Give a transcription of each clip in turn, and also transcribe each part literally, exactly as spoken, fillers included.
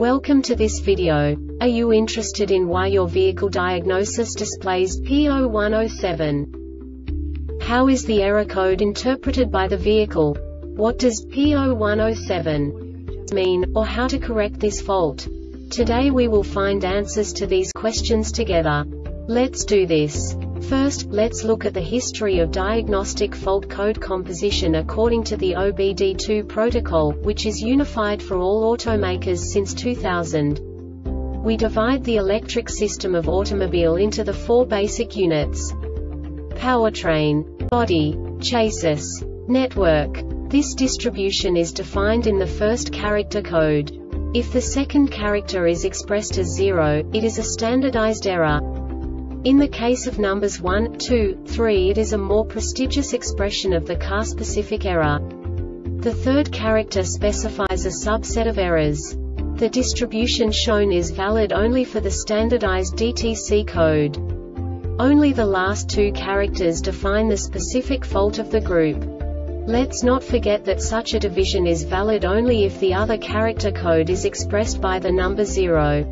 Welcome to this video. Are you interested in why your vehicle diagnosis displays P zero one zero seven? How is the error code interpreted by the vehicle? What does P zero one zero seven mean, or how to correct this fault? Today we will find answers to these questions together. Let's do this. First, let's look at the history of diagnostic fault code composition according to the O B D two protocol, which is unified for all automakers since two thousand. We divide the electric system of automobile into the four basic units: powertrain, body, chassis, network. This distribution is defined in the first character code. If the second character is expressed as zero, it is a standardized error. In the case of numbers one, two, three, it is a more prestigious expression of the car-specific error. The third character specifies a subset of errors. The distribution shown is valid only for the standardized D T C code. Only the last two characters define the specific fault of the group. Let's not forget that such a division is valid only if the other character code is expressed by the number zero.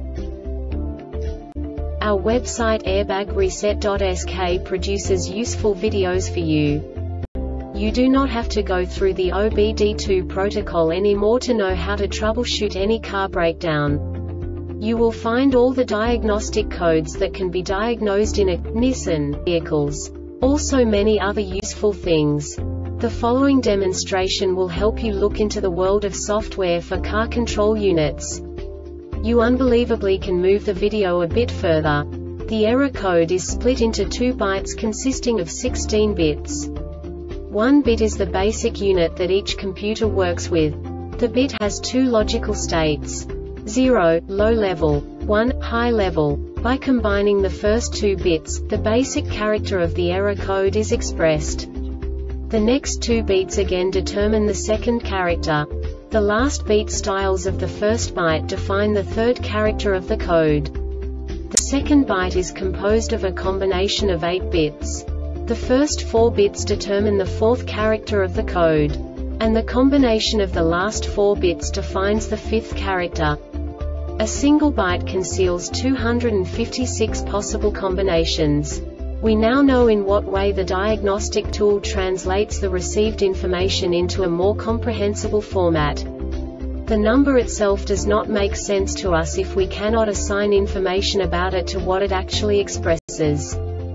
Our website airbag reset dot S K produces useful videos for you. You do not have to go through the O B D two protocol anymore to know how to troubleshoot any car breakdown. You will find all the diagnostic codes that can be diagnosed in a Nissan vehicles. Also many other useful things. The following demonstration will help you look into the world of software for car control units. You unbelievably can move the video a bit further. The error code is split into two bytes consisting of sixteen bits. One bit is the basic unit that each computer works with. The bit has two logical states: zero, low level, one, high level. By combining the first two bits, the basic character of the error code is expressed. The next two beats again determine the second character. The last beat styles of the first byte define the third character of the code. The second byte is composed of a combination of eight bits. The first four bits determine the fourth character of the code. And the combination of the last four bits defines the fifth character. A single byte conceals two hundred fifty-six possible combinations. We now know in what way the diagnostic tool translates the received information into a more comprehensible format. The number itself does not make sense to us if we cannot assign information about it to what it actually expresses.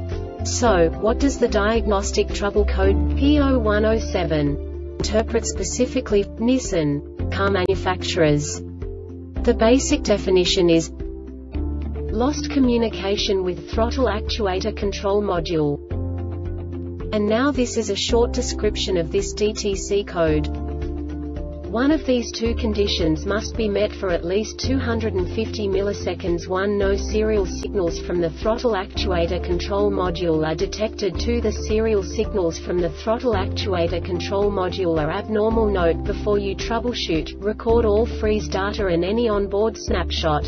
So, what does the diagnostic trouble code P zero one zero seven interpret specifically for Nissan car manufacturers? The basic definition is lost communication with throttle actuator control module. And now this is a short description of this D T C code. One of these two conditions must be met for at least two hundred fifty milliseconds. one No serial signals from the throttle actuator control module are detected. two The serial signals from the throttle actuator control module are abnormal. Note: before you troubleshoot, record all freeze data and any onboard snapshot.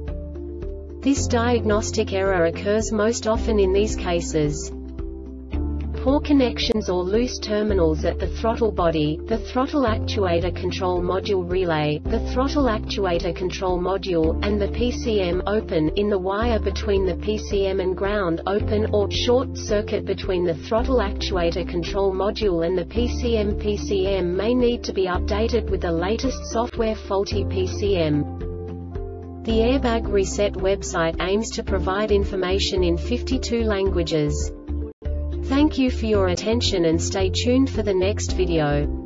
This diagnostic error occurs most often in these cases: poor connections or loose terminals at the throttle body, the throttle actuator control module relay, the throttle actuator control module, and the P C M open in the wire between the P C M and ground, open or short circuit between the throttle actuator control module and the P C M. P C M may need to be updated with the latest software. Faulty P C M. The Airbag Reset website aims to provide information in fifty-two languages. Thank you for your attention and stay tuned for the next video.